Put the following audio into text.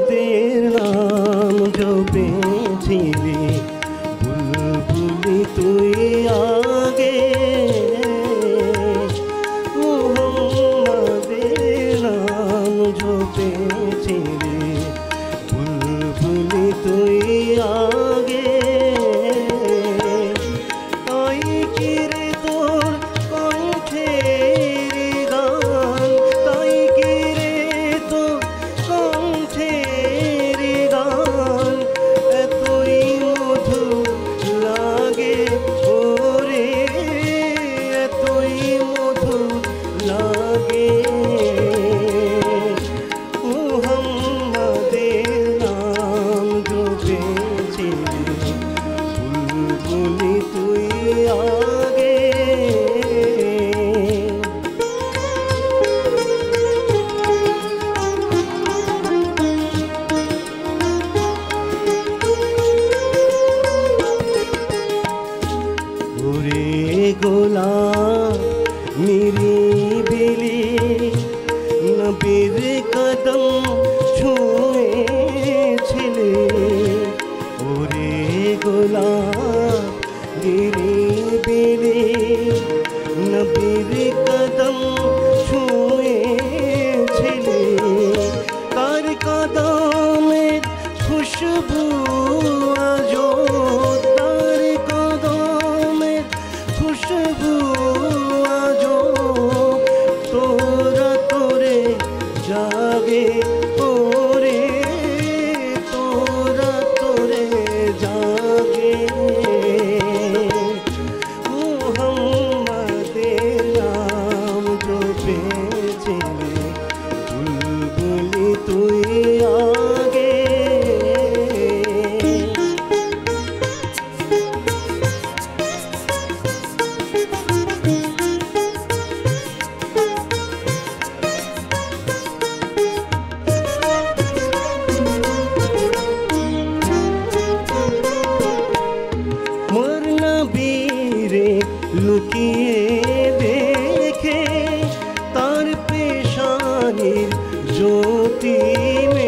মোহাম্মদের নাম জপেছিলি বুলবুলি তুই আগে মোহাম্মদের নাম জপেছিলি বুলবুলি তুই আগে তাই কি রে তোর কণ্ঠের গান তাই কি রে তোর কণ্ঠের গান এতই মধুর লাগে ওরে এতই মধুর লাগে মোহাম্মদের নাম জপেছিলি বুলবুলি তুই আগে ওরে গোলাম নিরিবিলি নবীর কদম ছুঁয়েছিলে ওরে গোলাম নিরিবিলি নবীর কদম ছুঁয়েছিলে তার কদমের খুশবু আজো তার কদমের খুশবু আজো তোরা তোরে জাগে ওরে তোরা তোরে জাগে মোহাম্মদের নাম জপেছিলি বুলবুলি তুই আগে মোর নবীরে লুকিয়ে দেখে তার পেশানির জ্যোতি